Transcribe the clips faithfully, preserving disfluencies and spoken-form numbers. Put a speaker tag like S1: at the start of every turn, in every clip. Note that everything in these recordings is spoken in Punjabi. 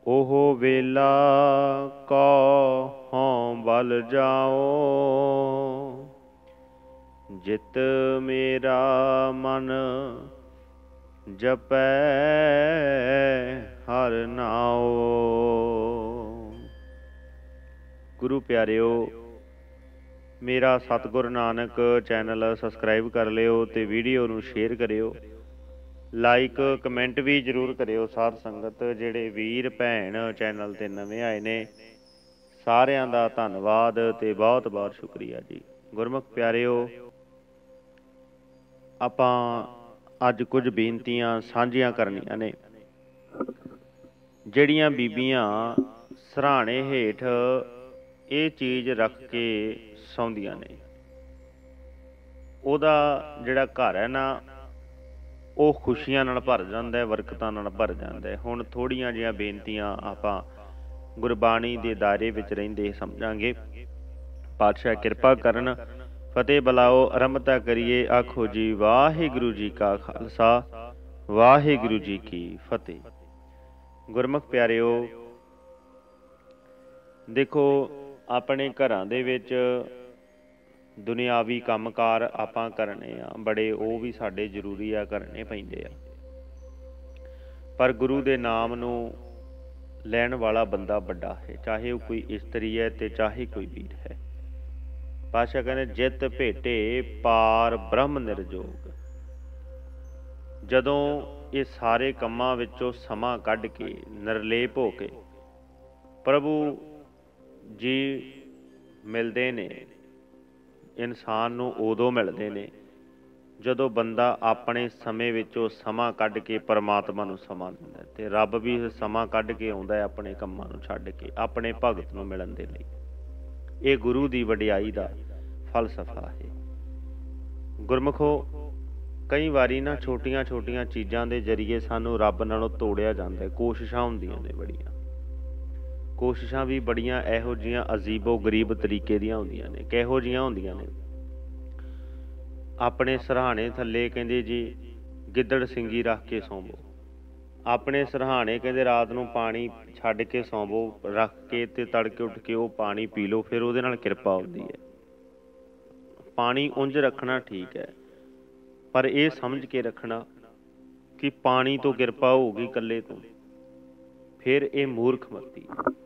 S1: ओहो वेला को हों बल जाओ, जित मेरा मन जपै हर नाओ। गुरु प्यारिओ, मेरा सतगुर नानक चैनल सबसक्राइब कर लियो ते वीडियो नूं शेयर करियो, लाइक कमेंट भी जरूर करियो। साध संगत जिहड़े वीर भैन चैनल ते नवें आए ने, सारिਆਂ ਦਾ ਧੰਨਵਾਦ ਤੇ बहुत बहुत शुक्रिया जी। गुरमुख प्यारिओ, ਆਪਾਂ ਅੱਜ ਕੁਝ ਬੇਨਤੀਆਂ ਸਾਂਝੀਆਂ ਕਰਨੀਆਂ ਨੇ। ਜਿਹੜੀਆਂ ਬੀਬੀਆਂ ਸਰਾਣੇ ਹੇਠ ਇਹ ਚੀਜ਼ ਰੱਖ ਕੇ ਸੌਂਦੀਆਂ ਨੇ, ਉਹਦਾ ਜਿਹੜਾ ਘਰ ਹੈ ਨਾ, ਉਹ ਖੁਸ਼ੀਆਂ ਨਾਲ ਭਰ ਜਾਂਦਾ ਹੈ, ਬਰਕਤਾਂ ਨਾਲ ਭਰ ਜਾਂਦਾ ਹੈ। ਹੁਣ ਥੋੜ੍ਹੀਆਂ ਜਿਹੀਆਂ ਬੇਨਤੀਆਂ ਆਪਾਂ ਗੁਰਬਾਣੀ ਦੇ ਦਾਇਰੇ ਵਿੱਚ ਰਹਿੰਦੇ ਸਮਝਾਂਗੇ। ਪਾਤਸ਼ਾਹ ਕਿਰਪਾ ਕਰਨ। ਫਤਿਹ ਬੁਲਾਓ, ਆਰੰਭਤਾ ਕਰੀਏ। ਆਖੋ ਜੀ ਵਾਹਿਗੁਰੂ ਜੀ ਕਾ ਖਾਲਸਾ, ਵਾਹਿਗੁਰੂ ਜੀ ਕੀ ਫਤਿਹ। ਗੁਰਮੁਖ ਪਿਆਰਿਓ, ਦੇਖੋ ਆਪਣੇ ਘਰਾਂ ਦੇ ਵਿੱਚ ਦੁਨਿਆਵੀ ਕੰਮਕਾਰ ਆਪਾਂ ਕਰਨੇ ਆ, ਬੜੇ ਉਹ ਵੀ ਸਾਡੇ ਜ਼ਰੂਰੀ ਆ, ਕਰਨੇ ਪੈਂਦੇ ਆ। ਪਰ ਗੁਰੂ ਦੇ ਨਾਮ ਨੂੰ ਲੈਣ ਵਾਲਾ ਬੰਦਾ ਵੱਡਾ ਹੈ, ਚਾਹੇ ਉਹ ਕੋਈ ਇਸਤਰੀ ਹੈ ਤੇ ਚਾਹੇ ਕੋਈ ਵੀਰ ਹੈ। ਪਾਤਸ਼ਾਹ ਕਹਿੰਦੇ ਜਿਤ ਭੇਟੇ ਪਾਰ ਬ੍ਰਹਮ ਨਿਰਜੋਗ। ਜਦੋਂ ਇਹ ਸਾਰੇ ਕੰਮਾਂ ਵਿੱਚੋਂ ਸਮਾਂ ਕੱਢ ਕੇ ਨਿਰਲੇਪ ਹੋ ਕੇ ਪ੍ਰਭੂ ਜੀ ਮਿਲਦੇ ਨੇ, ਇਨਸਾਨ ਨੂੰ ਉਦੋਂ ਮਿਲਦੇ ਨੇ ਜਦੋਂ ਬੰਦਾ ਆਪਣੇ ਸਮੇਂ ਵਿੱਚੋਂ ਸਮਾਂ ਕੱਢ ਕੇ ਪਰਮਾਤਮਾ ਨੂੰ ਸਮਾਂ ਦਿੰਦਾ। ਤੇ ਰੱਬ ਵੀ ਸਮਾਂ ਕੱਢ ਕੇ ਆਉਂਦਾ ਹੈ ਆਪਣੇ ਕੰਮਾਂ ਨੂੰ ਛੱਡ ਕੇ ਆਪਣੇ ਭਗਤ ਨੂੰ ਮਿਲਣ ਦੇ ਲਈ। ਇਹ ਗੁਰੂ ਦੀ ਵਡਿਆਈ ਦਾ ਫਲਸਫਾ ਹੈ। ਗੁਰਮੁਖੋ, ਕਈ ਵਾਰੀ ਨਾ ਛੋਟੀਆਂ ਛੋਟੀਆਂ ਚੀਜ਼ਾਂ ਦੇ ਜ਼ਰੀਏ ਸਾਨੂੰ ਰੱਬ ਨਾਲੋਂ ਤੋੜਿਆ ਜਾਂਦਾ ਹੈ। ਕੋਸ਼ਿਸ਼ਾਂ ਹੁੰਦੀਆਂ ਨੇ ਬੜੀਆਂ, ਕੋਸ਼ਿਸ਼ਾਂ ਵੀ ਬੜੀਆਂ ਇਹੋ ਜਿਹੀਆਂ ਅਜੀਬੋ ਗਰੀਬ ਤਰੀਕੇ ਦੀਆਂ ਹੁੰਦੀਆਂ ਨੇ। ਕਿਹੋ ਜਿਹੀਆਂ ਹੁੰਦੀਆਂ ਨੇ? ਆਪਣੇ ਸਰਹਾਣੇ ਥੱਲੇ ਕਹਿੰਦੇ ਜੀ ਗਿੱਦੜ ਸਿੰਗੀ ਰੱਖ ਕੇ ਸੌਂਵੋ। ਆਪਣੇ ਸਰਹਾਣੇ ਕਹਿੰਦੇ ਰਾਤ ਨੂੰ ਪਾਣੀ ਛੱਡ ਕੇ ਸੌਂਵੋ, ਰੱਖ ਕੇ ਤੇ ਤੜਕੇ ਉੱਠ ਕੇ ਉਹ ਪਾਣੀ ਪੀ ਲਓ, ਫਿਰ ਉਹਦੇ ਨਾਲ ਕਿਰਪਾ ਹੁੰਦੀ ਹੈ। ਪਾਣੀ ਉਂਝ ਰੱਖਣਾ ਠੀਕ ਹੈ, ਪਰ ਇਹ ਸਮਝ ਕੇ ਰੱਖਣਾ ਕਿ ਪਾਣੀ ਤੋਂ ਕਿਰਪਾ ਹੋਊਗੀ ਇਕੱਲੇ ਤੋਂ, ਫਿਰ ਇਹ ਮੂਰਖਮਤੀ।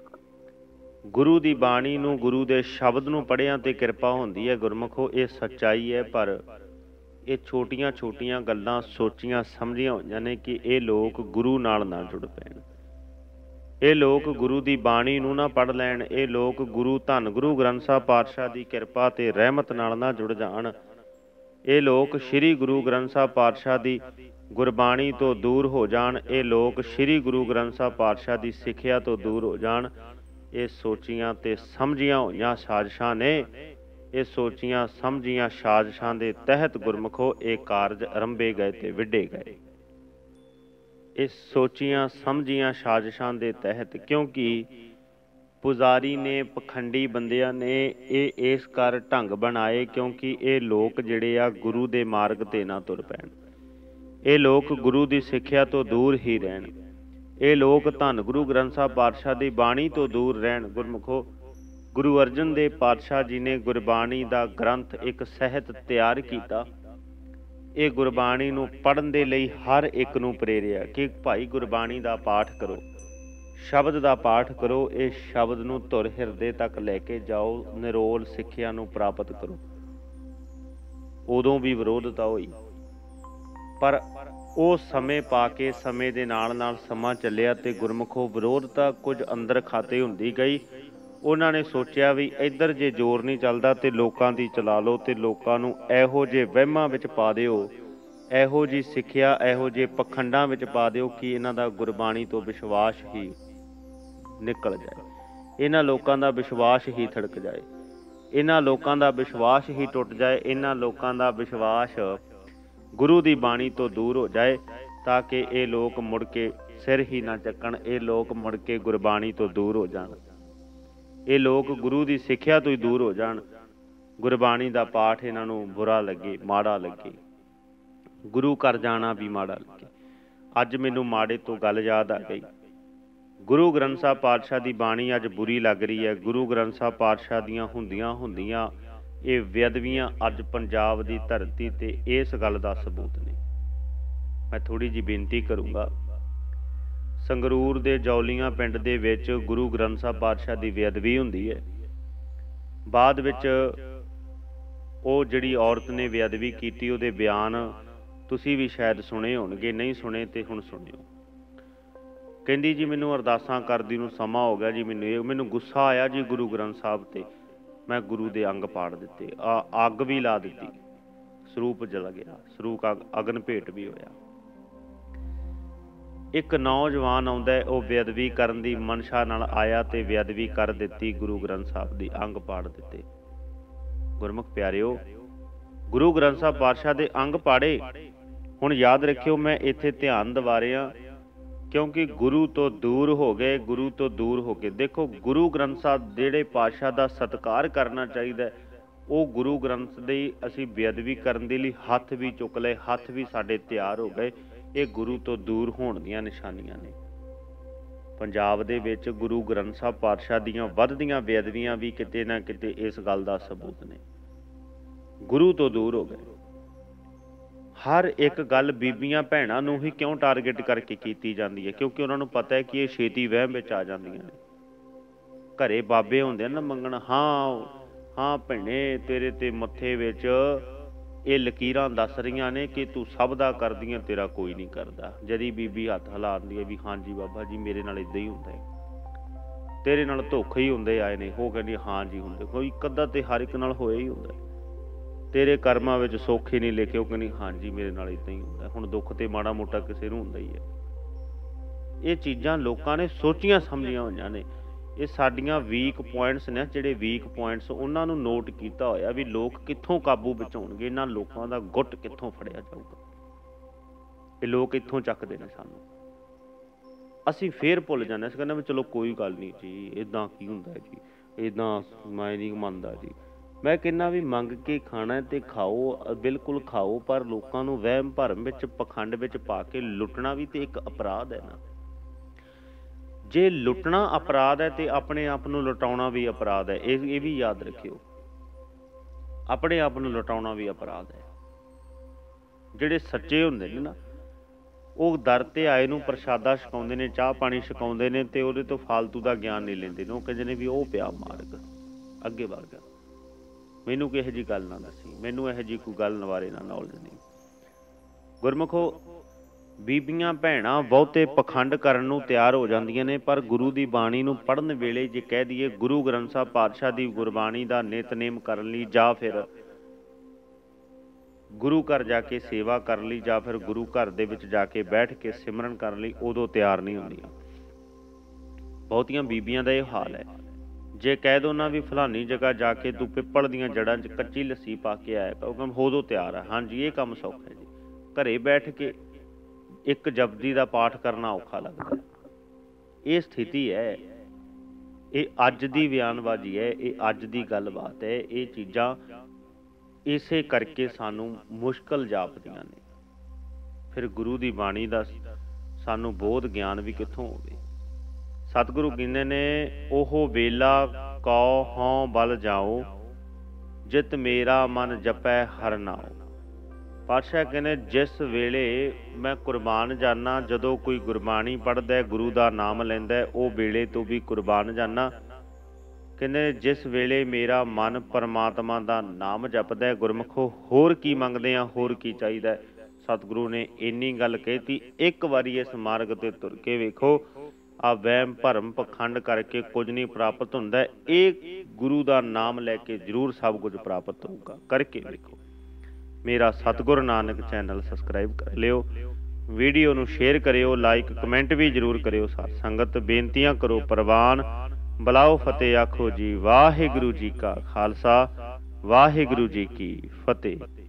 S1: ਗੁਰੂ ਦੀ ਬਾਣੀ ਨੂੰ, ਗੁਰੂ ਦੇ ਸ਼ਬਦ ਨੂੰ ਪੜ੍ਹਿਆਂ ਤੇ ਕਿਰਪਾ ਹੁੰਦੀ ਹੈ। ਗੁਰਮੁਖੋ, ਇਹ ਸੱਚਾਈ ਹੈ, ਪਰ ਇਹ ਛੋਟੀਆਂ ਛੋਟੀਆਂ ਗੱਲਾਂ ਸੋਚੀਆਂ ਸਮਝੀਆਂ ਹੋਈਆਂ ਨੇ ਕਿ ਇਹ ਲੋਕ ਗੁਰੂ ਨਾਲ ਨਾ ਜੁੜ ਪੈਣ, ਇਹ ਲੋਕ ਗੁਰੂ ਦੀ ਬਾਣੀ ਨੂੰ ਨਾ ਪੜ੍ਹ ਲੈਣ, ਇਹ ਲੋਕ ਗੁਰੂ ਧੰਨ ਗੁਰੂ ਗ੍ਰੰਥ ਸਾਹਿਬ ਪਾਤਸ਼ਾਹ ਦੀ ਕਿਰਪਾ ਤੇ ਰਹਿਮਤ ਨਾਲ ਨਾ ਜੁੜ ਜਾਣ, ਇਹ ਲੋਕ ਸ਼੍ਰੀ ਗੁਰੂ ਗ੍ਰੰਥ ਸਾਹਿਬ ਪਾਤਸ਼ਾਹ ਦੀ ਗੁਰਬਾਣੀ ਤੋਂ ਦੂਰ ਹੋ ਜਾਣ, ਇਹ ਲੋਕ ਸ਼੍ਰੀ ਗੁਰੂ ਗ੍ਰੰਥ ਸਾਹਿਬ ਪਾਤਸ਼ਾਹ ਦੀ ਸਿੱਖਿਆ ਤੋਂ ਦੂਰ ਹੋ ਜਾਣ। ਇਹ ਸੋਚੀਆਂ ਤੇ ਸਮਝੀਆਂ ਹੋਈਆਂ ਸਾਜ਼ਿਸ਼ਾਂ ਨੇ। ਇਹ ਸੋਚੀਆਂ ਸਮਝੀਆਂ ਸਾਜ਼ਿਸ਼ਾਂ ਦੇ ਤਹਿਤ ਗੁਰਮੁਖੋ ਇਹ ਕਾਰਜ ਆਰੰਭੇ ਗਏ ਤੇ ਵਿੱਢੇ ਗਏ। ਇਹ ਸੋਚੀਆਂ ਸਮਝੀਆਂ ਸਾਜ਼ਿਸ਼ਾਂ ਦੇ ਤਹਿਤ, ਕਿਉਂਕਿ ਪੁਜਾਰੀ ਨੇ, ਪਖੰਡੀ ਬੰਦਿਆਂ ਨੇ ਇਹ ਇਸ ਕਰ ਢੰਗ ਬਣਾਏ ਕਿਉਂਕਿ ਇਹ ਲੋਕ ਜਿਹੜੇ ਆ ਗੁਰੂ ਦੇ ਮਾਰਗ ਤੇ ਨਾ ਤੁਰ ਪੈਣ, ਇਹ ਲੋਕ ਗੁਰੂ ਦੀ ਸਿੱਖਿਆ ਤੋਂ ਦੂਰ ਹੀ ਰਹਿਣ, ਇਹ ਲੋਕ ਧੰਨ ਗੁਰੂ ਗ੍ਰੰਥ ਸਾਹਿਬ ਪਾਤਸ਼ਾਹ ਦੀ ਬਾਣੀ ਤੋਂ ਦੂਰ ਰਹਿਣ। ਗੁਰਮੁਖੋ, ਗੁਰੂ ਅਰਜਨ ਦੇਵ ਪਾਤਸ਼ਾਹ ਜੀ ਨੇ ਗੁਰਬਾਣੀ ਦਾ ਗ੍ਰੰਥ ਇੱਕ ਸਾਹਿਤ ਤਿਆਰ ਕੀਤਾ। ਇਹ ਗੁਰਬਾਣੀ ਨੂੰ ਪੜ੍ਹਨ ਦੇ ਲਈ ਹਰ ਇੱਕ ਨੂੰ ਪ੍ਰੇਰਿਆ ਕਿ ਭਾਈ ਗੁਰਬਾਣੀ ਦਾ ਪਾਠ ਕਰੋ, ਸ਼ਬਦ ਦਾ ਪਾਠ ਕਰੋ, ਇਹ ਸ਼ਬਦ ਨੂੰ ਧੁਰ ਹਿਰਦੇ ਤੱਕ ਲੈ ਕੇ ਜਾਓ, ਨਿਰੋਲ ਸਿੱਖਿਆ ਨੂੰ ਪ੍ਰਾਪਤ ਕਰੋ। ਉਦੋਂ ਵੀ ਵਿਰੋਧਤਾ ਹੋਈ, ਪਰ ਉਹ ਸਮੇਂ ਪਾ ਕੇ ਸਮੇਂ ਦੇ ਨਾਲ ਨਾਲ ਸਮਾਂ ਚੱਲਿਆ ਤੇ ਗੁਰਮੁਖੋ ਵਿਰੋਧਤਾ ਕੁਝ ਅੰਦਰ ਖਾਤੇ ਹੁੰਦੀ ਗਈ। ਉਹਨਾਂ ਨੇ ਸੋਚਿਆ ਵੀ ਇੱਧਰ ਜੇ ਜ਼ੋਰ ਨਹੀਂ ਚੱਲਦਾ ਤੇ ਲੋਕਾਂ ਦੀ ਚਲਾ ਲਓ, ਤੇ ਲੋਕਾਂ ਨੂੰ ਇਹੋ ਜਿਹੇ ਵਹਿਮਾਂ ਵਿੱਚ ਪਾ ਦਿਓ, ਇਹੋ ਜਿਹੀ ਸਿੱਖਿਆ, ਇਹੋ ਜਿਹੇ ਪਖੰਡਾਂ ਵਿੱਚ ਪਾ ਦਿਓ ਕਿ ਇਹਨਾਂ ਦਾ ਗੁਰਬਾਣੀ ਤੋਂ ਵਿਸ਼ਵਾਸ ਹੀ ਨਿਕਲ ਜਾਏ, ਇਹਨਾਂ ਲੋਕਾਂ ਦਾ ਵਿਸ਼ਵਾਸ ਹੀ ਥੜਕ ਜਾਏ, ਇਹਨਾਂ ਲੋਕਾਂ ਦਾ ਵਿਸ਼ਵਾਸ ਹੀ ਟੁੱਟ ਜਾਏ, ਇਹਨਾਂ ਲੋਕਾਂ ਦਾ ਵਿਸ਼ਵਾਸ ਗੁਰੂ ਦੀ ਬਾਣੀ ਤੋਂ ਦੂਰ ਹੋ ਜਾਏ, ਤਾਂ ਕਿ ਇਹ ਲੋਕ ਮੁੜ ਕੇ ਸਿਰ ਹੀ ਨਾ ਚੱਕਣ, ਇਹ ਲੋਕ ਮੁੜ ਕੇ ਗੁਰਬਾਣੀ ਤੋਂ ਦੂਰ ਹੋ ਜਾਣ, ਇਹ ਲੋਕ ਗੁਰੂ ਦੀ ਸਿੱਖਿਆ ਤੋਂ ਹੀ ਦੂਰ ਹੋ ਜਾਣ, ਗੁਰਬਾਣੀ ਦਾ ਪਾਠ ਇਹਨਾਂ ਨੂੰ ਬੁਰਾ ਲੱਗੇ, ਮਾੜਾ ਲੱਗੇ, ਗੁਰੂ ਘਰ ਜਾਣਾ ਵੀ ਮਾੜਾ ਲੱਗੇ। ਅੱਜ ਮੈਨੂੰ ਮਾੜੇ ਤੋਂ ਗੱਲ ਯਾਦ ਆ ਗਈ। ਗੁਰੂ ਗ੍ਰੰਥ ਸਾਹਿਬ ਪਾਤਸ਼ਾਹ ਦੀ ਬਾਣੀ ਅੱਜ ਬੁਰੀ ਲੱਗ ਰਹੀ ਹੈ। ਗੁਰੂ ਗ੍ਰੰਥ ਸਾਹਿਬ ਪਾਤਸ਼ਾਹ ਦੀਆਂ ਹੁੰਦੀਆਂ ਹੁੰਦੀਆਂ ਇਹ ਬੇਅਦਬੀਆਂ ਅੱਜ ਪੰਜਾਬ ਦੀ ਧਰਤੀ ਤੇ ਇਸ ਗੱਲ ਦਾ ਸਬੂਤ ਨੇ। ਮੈਂ ਥੋੜੀ ਜਿਹੀ ਬੇਨਤੀ ਕਰੂੰਗਾ, ਸੰਗਰੂਰ ਦੇ ਜੌਲੀਆਂ ਪਿੰਡ ਦੇ ਵਿੱਚ ਗੁਰੂ ਗ੍ਰੰਥ ਸਾਹਿਬ ਪਾਤਸ਼ਾਹ ਦੀ ਬੇਅਦਬੀ ਹੁੰਦੀ ਹੈ। ਬਾਅਦ ਵਿੱਚ ਉਹ ਜਿਹੜੀ ਔਰਤ ਨੇ ਬੇਅਦਬੀ ਕੀਤੀ ਉਹਦੇ ਬਿਆਨ ਤੁਸੀਂ ਵੀ ਸ਼ਾਇਦ ਸੁਣੇ ਹੋਣਗੇ, ਨਹੀਂ ਸੁਣੇ ਤੇ ਹੁਣ ਸੁਣਿਓ। ਕਹਿੰਦੀ ਜੀ ਮੈਨੂੰ ਅਰਦਾਸਾਂ ਕਰਦੀ ਨੂੰ ਸਮਾਂ ਹੋ ਗਿਆ ਜੀ, ਮੈਨੂੰ ਇਹ ਮੈਨੂੰ ਗੁੱਸਾ ਆਇਆ ਜੀ ਗੁਰੂ ਗ੍ਰੰਥ ਸਾਹਿਬ ਤੇ, ਮੈਂ ਗੁਰੂ ਦੇ ਅੰਗ ਪਾੜ ਦਿੱਤੇ, ਆ ਅੱਗ ਵੀ ਲਾ ਦਿੱਤੀ, ਸਰੂਪ ਜਲ ਗਿਆ, ਸਰੂਪ ਅਗ ਅਗਨ ਭੇਟ ਵੀ ਹੋਇਆ। ਇੱਕ ਨੌਜਵਾਨ ਆਉਂਦਾ, ਉਹ ਬੇਅਦਬੀ ਕਰਨ ਦੀ ਮਨਸ਼ਾ ਨਾਲ ਆਇਆ ਤੇ ਬੇਅਦਬੀ ਕਰ ਦਿੱਤੀ, ਗੁਰੂ ਗ੍ਰੰਥ ਸਾਹਿਬ ਦੀ ਅੰਗ ਪਾੜ ਦਿੱਤੇ। ਗੁਰਮੁਖ ਪਿਆਰਿਓ, ਗੁਰੂ ਗ੍ਰੰਥ ਸਾਹਿਬ ਪਾਤਸ਼ਾਹ ਦੇ ਅੰਗ ਪਾੜੇ। ਹੁਣ ਯਾਦ ਰੱਖਿਓ, ਮੈਂ ਇੱਥੇ ਧਿਆਨ ਦਿਵਾ ਰਿਹਾ ਕਿਉਂਕਿ ਗੁਰੂ ਤੋਂ ਦੂਰ ਹੋ ਗਏ, ਗੁਰੂ ਤੋਂ ਦੂਰ ਹੋ ਕੇ ਦੇਖੋ ਗੁਰੂ ਗ੍ਰੰਥ ਸਾਹਿਬ ਜਿਹੜੇ ਪਾਤਸ਼ਾਹ ਦਾ ਸਤਿਕਾਰ ਕਰਨਾ ਚਾਹੀਦਾ, ਉਹ ਗੁਰੂ ਗ੍ਰੰਥ ਦੀ ਅਸੀਂ ਬੇਅਦਬੀ ਕਰਨ ਦੇ ਲਈ ਹੱਥ ਵੀ ਚੁੱਕ ਲਏ, ਹੱਥ ਵੀ ਸਾਡੇ ਤਿਆਰ ਹੋ ਗਏ। ਇਹ ਗੁਰੂ ਤੋਂ ਦੂਰ ਹੋਣ ਦੀਆਂ ਨਿਸ਼ਾਨੀਆਂ ਨੇ। ਪੰਜਾਬ ਦੇ ਵਿੱਚ ਗੁਰੂ ਗ੍ਰੰਥ ਸਾਹਿਬ ਪਾਤਸ਼ਾਹ ਦੀਆਂ ਵੱਧਦੀਆਂ ਬੇਅਦਬੀਆਂ ਵੀ ਕਿਤੇ ਨਾ ਕਿਤੇ ਇਸ ਗੱਲ ਦਾ ਸਬੂਤ ਨੇ। ਗੁਰੂ ਤੋਂ ਦੂਰ ਹੋ ਗਏ। ਹਰ ਇੱਕ ਗੱਲ ਬੀਬੀਆਂ ਭੈਣਾਂ ਨੂੰ ਹੀ ਕਿਉਂ ਟਾਰਗੇਟ ਕਰਕੇ ਕੀਤੀ ਜਾਂਦੀ ਹੈ? ਕਿਉਂਕਿ ਉਹਨਾਂ ਨੂੰ ਪਤਾ ਹੈ ਕਿ ਇਹ ਛੇਤੀ ਵਹਿਮ ਵਿੱਚ ਆ ਜਾਂਦੀਆਂ ਨੇ। ਘਰੇ ਬਾਬੇ ਹੁੰਦੇ ਨਾ ਮੰਗਣ, ਹਾਂ ਹਾਂ ਭੈਣੇ ਤੇਰੇ ਤੇ ਮੱਥੇ ਵਿੱਚ ਇਹ ਲਕੀਰਾਂ ਦੱਸ ਰਹੀਆਂ ਨੇ ਕਿ ਤੂੰ ਸਭ ਦਾ ਕਰਦੀਆਂ, ਤੇਰਾ ਕੋਈ ਨਹੀਂ ਕਰਦਾ। ਜਦੀ ਬੀਬੀ ਹੱਥ ਹਿਲਾਉਂਦੀ ਹੈ ਵੀ ਹਾਂਜੀ ਬਾਬਾ ਜੀ ਮੇਰੇ ਨਾਲ ਇੱਦਾਂ ਹੀ ਹੁੰਦਾ ਹੈ, ਤੇਰੇ ਨਾਲ ਧੋਖੇ ਹੀ ਹੁੰਦੇ ਆਏ ਨੇ। ਉਹ ਕਹਿੰਦੀ ਹਾਂ ਜੀ ਹੁੰਦੇ, ਕੋਈ ਇੱਕ ਅੱਧਾ ਤੇ ਹਰ ਇੱਕ ਨਾਲ ਹੋਇਆ ਹੀ ਹੁੰਦਾ। ਤੇਰੇ ਕਰਮਾਂ ਵਿੱਚ ਸੁੱਖ ਹੀ ਨਹੀਂ ਲਿਖੇ, ਉਹ ਕਹਿੰਦੀ ਹਾਂਜੀ ਮੇਰੇ ਨਾਲ ਇੱਦਾਂ ਹੀ ਹੁੰਦਾ। ਹੁਣ ਦੁੱਖ ਤੇ ਮਾੜਾ ਮੋਟਾ ਕਿਸੇ ਨੂੰ ਹੁੰਦਾ ਹੀ ਹੈ। ਇਹ ਚੀਜ਼ਾਂ ਲੋਕਾਂ ਨੇ ਸੋਚੀਆਂ ਸਮਝੀਆਂ ਹੋਈਆਂ ਨੇ। ਇਹ ਸਾਡੀਆਂ ਵੀਕ ਪੁਆਇੰਟਸ ਨੇ, ਜਿਹੜੇ ਵੀਕ ਪੁਆਇੰਟਸ ਉਹਨਾਂ ਨੂੰ ਨੋਟ ਕੀਤਾ ਹੋਇਆ ਵੀ ਲੋਕ ਕਿੱਥੋਂ ਕਾਬੂ ਵਿੱਚ ਆਉਣਗੇ, ਇਹਨਾਂ ਲੋਕਾਂ ਦਾ ਗੁੱਟ ਕਿੱਥੋਂ ਫੜਿਆ ਜਾਊਗਾ। ਇਹ ਲੋਕ ਇੱਥੋਂ ਚੱਕਦੇ ਨੇ ਸਾਨੂੰ, ਅਸੀਂ ਫੇਰ ਭੁੱਲ ਜਾਂਦੇ। ਅਸੀਂ ਕਹਿੰਦੇ ਵੀ ਚਲੋ ਕੋਈ ਗੱਲ ਨਹੀਂ ਜੀ, ਇੱਦਾਂ ਕੀ ਹੁੰਦਾ ਜੀ, ਇੱਦਾਂ ਮੈਂ ਨਹੀਂ ਮੰਨਦਾ ਜੀ। ਮੈਂ ਕਹਿੰਦਾ ਵੀ ਮੰਗ ਕੇ ਖਾਣਾ ਤੇ ਖਾਓ, ਬਿਲਕੁਲ ਖਾਓ, ਪਰ ਲੋਕਾਂ ਨੂੰ ਵਹਿਮ ਭਰਮ ਵਿੱਚ ਪਖੰਡ ਵਿੱਚ ਪਾ ਕੇ ਲੁੱਟਣਾ ਵੀ ਤੇ ਇੱਕ ਅਪਰਾਧ ਹੈ ਨਾ। ਜੇ ਲੁੱਟਣਾ ਅਪਰਾਧ ਹੈ ਤੇ ਆਪਣੇ ਆਪ ਨੂੰ ਲੁਟਾਉਣਾ ਵੀ ਅਪਰਾਧ ਹੈ। ਇਹ ਇਹ ਵੀ ਯਾਦ ਰੱਖਿਓ, ਆਪਣੇ ਆਪ ਨੂੰ ਲੁਟਾਉਣਾ ਵੀ ਅਪਰਾਧ ਹੈ। ਜਿਹੜੇ ਸੱਚੇ ਹੁੰਦੇ ਨੇ ਨਾ, ਉਹ ਦਰ ਤੇ ਆਏ ਨੂੰ ਪ੍ਰਸ਼ਾਦਾ ਛਕਾਉਂਦੇ ਨੇ, ਚਾਹ ਪਾਣੀ ਛਕਾਉਂਦੇ ਨੇ ਤੇ ਉਹਦੇ ਤੋਂ ਫਾਲਤੂ ਦਾ ਗਿਆਨ ਨਹੀਂ ਲੈਂਦੇ ਨੇ। ਉਹ ਕਹਿੰਦੇ ਨੇ ਵੀ ਉਹ ਪਿਆ ਮਾਰਗ ਅੱਗੇ ਵਧ ਗਿਆ। ਮੈਨੂੰ ਕਿਹੋ ਜਿਹੀ ਗੱਲ ਨਾ ਦੱਸੀ, ਮੈਨੂੰ ਇਹੋ ਜਿਹੀ ਕੋਈ ਗੱਲ ਬਾਰੇ ਨਾ ਨੌਲੇਜ ਨਹੀਂ। ਗੁਰਮੁਖੋ, ਬੀਬੀਆਂ ਭੈਣਾਂ ਬਹੁਤੇ ਪਖੰਡ ਕਰਨ ਨੂੰ ਤਿਆਰ ਹੋ ਜਾਂਦੀਆਂ ਨੇ, ਪਰ ਗੁਰੂ ਦੀ ਬਾਣੀ ਨੂੰ ਪੜ੍ਹਨ ਵੇਲੇ ਜੇ ਕਹਿ ਦਈਏ ਗੁਰੂ ਗ੍ਰੰਥ ਸਾਹਿਬ ਪਾਤਸ਼ਾਹ ਦੀ ਗੁਰਬਾਣੀ ਦਾ ਨਿਤਨੇਮ ਕਰਨ ਲਈ, ਜਾਂ ਫਿਰ ਗੁਰੂ ਘਰ ਜਾ ਕੇ ਸੇਵਾ ਕਰਨ ਲਈ, ਜਾਂ ਫਿਰ ਗੁਰੂ ਘਰ ਦੇ ਵਿੱਚ ਜਾ ਕੇ ਬੈਠ ਕੇ ਸਿਮਰਨ ਕਰਨ ਲਈ, ਉਦੋਂ ਤਿਆਰ ਨਹੀਂ ਹੁੰਦੀਆਂ। ਬਹੁਤੀਆਂ ਬੀਬੀਆਂ ਦਾ ਇਹ ਹਾਲ ਹੈ। ਜੇ ਕਹਿ ਦੋ ਨਾ ਵੀ ਫਲਾਨੀ ਜਗ੍ਹਾ ਜਾ ਕੇ ਤੂੰ ਪਿੱਪਲ ਦੀਆਂ ਜੜ੍ਹਾਂ 'ਚ ਕੱਚੀ ਲੱਸੀ ਪਾ ਕੇ ਆਇਆ, ਉਹ ਕੰਮ ਉਦੋਂ ਤਿਆਰ ਹੈ। ਹਾਂਜੀ ਇਹ ਕੰਮ ਸੌਖਾ ਹੈ ਜੀ। ਘਰੇ ਬੈਠ ਕੇ ਇੱਕ ਜਪਜੀ ਦਾ ਪਾਠ ਕਰਨਾ ਔਖਾ ਲੱਗਦਾ। ਇਹ ਸਥਿਤੀ ਹੈ, ਇਹ ਅੱਜ ਦੀ ਬਿਆਨਬਾਜ਼ੀ ਹੈ, ਇਹ ਅੱਜ ਦੀ ਗੱਲਬਾਤ ਹੈ। ਇਹ ਚੀਜ਼ਾਂ ਇਸੇ ਕਰਕੇ ਸਾਨੂੰ ਮੁਸ਼ਕਲ ਜਾਪਦੀਆਂ ਨੇ। ਫਿਰ ਗੁਰੂ ਦੀ ਬਾਣੀ ਦਾ ਸਾਨੂੰ ਬੋਧ ਗਿਆਨ ਵੀ ਕਿੱਥੋਂ ਹੋਵੇ? ਸਤਿਗੁਰੂ ਕਹਿੰਦੇ ਨੇ, ਉਹ ਵੇਲਾ ਕਉ ਹਉ ਬਲ ਜਾਓ, ਜਿਤ ਮੇਰਾ ਮਨ ਜਪੈ ਹਰਿ ਨਾਉ। ਪਾਤਸ਼ਾਹ ਕਹਿੰਦੇ ਜਿਸ ਵੇਲੇ ਮੈਂ ਕੁਰਬਾਨ ਜਾਨਾ, ਜਦੋਂ ਕੋਈ ਗੁਰਬਾਣੀ ਪੜ੍ਹਦਾ, ਗੁਰੂ ਦਾ ਨਾਮ ਲੈਂਦਾ, ਉਹ ਵੇਲੇ ਤੋਂ ਵੀ ਕੁਰਬਾਨ ਜਾਨਾ। ਕਹਿੰਦੇ ਜਿਸ ਵੇਲੇ ਮੇਰਾ ਮਨ ਪਰਮਾਤਮਾ ਦਾ ਨਾਮ ਜਪਦਾ। ਗੁਰਮੁਖੋ, ਹੋਰ ਕੀ ਮੰਗਦੇ ਆ, ਹੋਰ ਕੀ ਚਾਹੀਦਾ? ਸਤਿਗੁਰੂ ਨੇ ਇੰਨੀ ਗੱਲ ਕਹਿਤੀ, ਇੱਕ ਵਾਰੀ ਇਸ ਮਾਰਗ ਤੇ ਤੁਰ ਕੇ ਵੇਖੋ, ਆ ਵਹਿਮ ਭਰਮ ਪਖੰਡ ਕਰਕੇ ਕੁਝ ਨਹੀਂ ਪ੍ਰਾਪਤ ਹੁੰਦਾ। ਇਹ ਗੁਰੂ ਦਾ ਨਾਮ ਲੈ ਕੇ ਜ਼ਰੂਰ ਸਭ ਕੁਝ ਪ੍ਰਾਪਤ ਹੋਊਗਾ। ਕਰਕੇ ਵੇਖੋ। ਮੇਰਾ ਸਤਿਗੁਰ ਨਾਨਕ ਚੈਨਲ ਸਬਸਕ੍ਰਾਈਬ ਕਰ ਲਿਓ, ਵੀਡੀਓ ਨੂੰ ਸ਼ੇਅਰ ਕਰਿਓ, ਲਾਈਕ ਕਮੈਂਟ ਵੀ ਜ਼ਰੂਰ ਕਰਿਓ। ਸਾਧ ਸੰਗਤ ਬੇਨਤੀਆਂ ਕਰੋ ਪ੍ਰਵਾਨ, ਬੁਲਾਓ ਫਤਿਹ ਆਖੋ ਜੀ। ਵਾਹਿਗੁਰੂ ਜੀ ਕਾ ਖਾਲਸਾ, ਵਾਹਿਗੁਰੂ ਜੀ ਕੀ ਫਤਿਹ।